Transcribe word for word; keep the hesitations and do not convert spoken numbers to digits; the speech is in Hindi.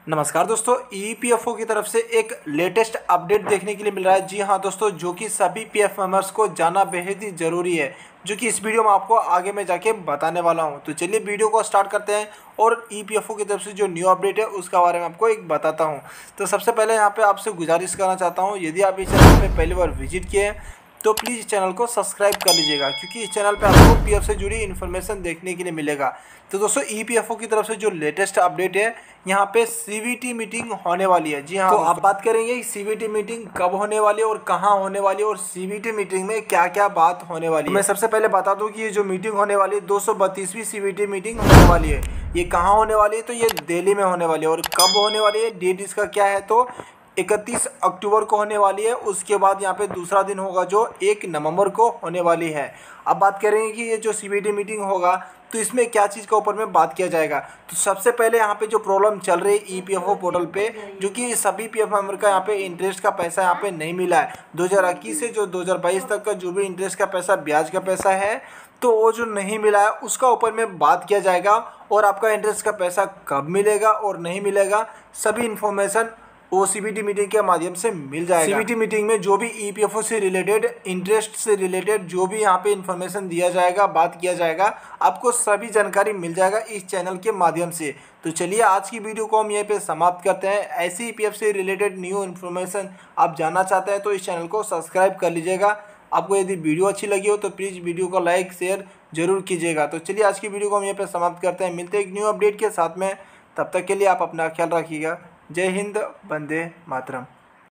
नमस्कार दोस्तों, ई पी एफ ओ की तरफ से एक लेटेस्ट अपडेट देखने के लिए मिल रहा है। जी हाँ दोस्तों, जो कि सभी पी एफ मेंबर्स को जानना बेहद ही ज़रूरी है, जो कि इस वीडियो में आपको आगे मैं जाके बताने वाला हूं। तो चलिए वीडियो को स्टार्ट करते हैं और ई पी एफ ओ की तरफ से जो न्यू अपडेट है उसका बारे में आपको एक बताता हूं। तो सबसे पहले यहाँ पे आपसे गुजारिश करना चाहता हूँ, यदि आप इस चैनल पर पहली बार विजिट किए हैं तो प्लीज़ इस चैनल को सब्सक्राइब कर लीजिएगा, क्योंकि इस चैनल पे आपको पी एफ से जुड़ी इन्फॉर्मेशन देखने के लिए मिलेगा। तो दोस्तों, ई पी एफ ओ की तरफ से जो लेटेस्ट अपडेट है, यहाँ पे सी वी टी मीटिंग होने वाली है। जी हाँ, तो आप बात करेंगे सी वी टी मीटिंग कब होने वाली है और कहाँ होने वाली है और सी वी टी मीटिंग में क्या क्या बात होने वाली है। तो मैं सबसे पहले बता दूं कि ये जो मीटिंग होने वाली है दो सौ बत्तीसवीं सी वी टी मीटिंग होने वाली है। ये कहाँ होने वाली है? तो ये दिल्ली में होने वाली है। और कब होने वाली है, डेट इसका क्या है, तो इकतीस अक्टूबर को होने वाली है। उसके बाद यहाँ पे दूसरा दिन होगा जो एक नवंबर को होने वाली है। अब बात करेंगे कि ये जो सी वी टी मीटिंग होगा तो इसमें क्या चीज़ का ऊपर में बात किया जाएगा। तो सबसे पहले यहाँ पे जो प्रॉब्लम चल रही है E P F O portal पे, जो कि सभी पी एफ मेंबर का यहाँ पे इंटरेस्ट का पैसा यहाँ पे नहीं मिला है। दो हज़ार इक्कीस से जो दो हज़ार बाईस तक का जो भी इंटरेस्ट का पैसा, ब्याज का पैसा है, तो वो जो नहीं मिला है उसका ऊपर में बात किया जाएगा। और आपका इंटरेस्ट का पैसा कब मिलेगा और नहीं मिलेगा, सभी इन्फॉर्मेशन वो सी वी टी मीटिंग के माध्यम से मिल जाएगा। सी वी टी मीटिंग में जो भी ई पी एफ ओ से रिलेटेड, इंटरेस्ट से रिलेटेड जो भी यहाँ पे इन्फॉर्मेशन दिया जाएगा, बात किया जाएगा, आपको सभी जानकारी मिल जाएगा इस चैनल के माध्यम से। तो चलिए आज की वीडियो को हम यहीं पे समाप्त करते हैं। ऐसी ई पी एफ से रिलेटेड न्यू इन्फॉर्मेशन आप जानना चाहते हैं तो इस चैनल को सब्सक्राइब कर लीजिएगा। आपको यदि वीडियो अच्छी लगी हो तो प्लीज़ वीडियो को लाइक शेयर जरूर कीजिएगा। तो चलिए आज की वीडियो को हम यहीं पे समाप्त करते हैं। मिलते हैं एक न्यू अपडेट के साथ में, तब तक के लिए आप अपना ख्याल रखिएगा। जय हिंद, वंदे मातरम।